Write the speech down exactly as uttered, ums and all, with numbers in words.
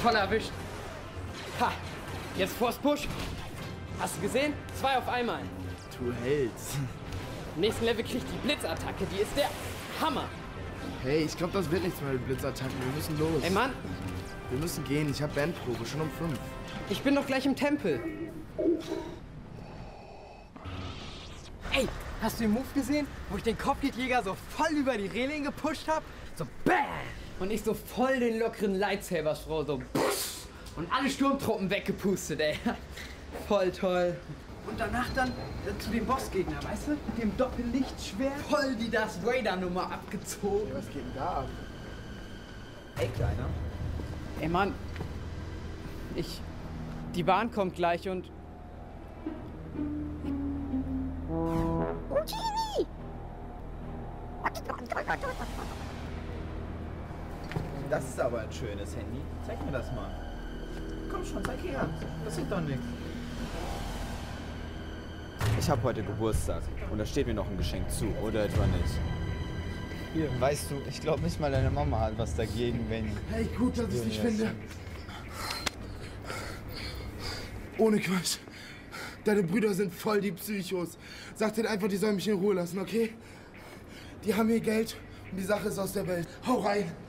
voll erwischt. Ha, jetzt vors Busch. Hast du gesehen? Zwei auf einmal. Du hältst. Im nächsten Level kriegt die Blitzattacke, die ist der Hammer. Hey, ich glaube, das wird nichts mehr mit Blitzattacken. Wir müssen los. Ey, Mann. Wir müssen gehen. Ich habe Bandprobe, schon um fünf. Ich bin doch gleich im Tempel. Ey, hast du den Move gesehen, wo ich den Kopfgeldjäger so voll über die Reling gepusht hab? So BAM! Und ich so voll den lockeren Lightsaber-Throw, so pff, und alle Sturmtruppen weggepustet, ey. Voll toll. Und danach dann äh, zu dem Bossgegner, weißt du? Mit dem Doppellichtschwert. Voll die Darth Vader-Nummer abgezogen. Was geht denn da ab? Ey, Kleiner. Ey, Mann. Ich... Die Bahn kommt gleich und... Das ist aber ein schönes Handy. Zeig mir das mal. Komm schon, zeig her. Das sieht doch nichts. Ich habe heute Geburtstag und da steht mir noch ein Geschenk zu, oder etwa nicht? Hier, weißt du, ich glaube nicht mal deine Mama hat was dagegen, wenn... Hey, gut, dass ich dich finde. Ohne Quatsch. Deine Brüder sind voll die Psychos. Sag denen einfach, die sollen mich in Ruhe lassen, okay? Die haben ihr Geld und die Sache ist aus der Welt. Hau rein!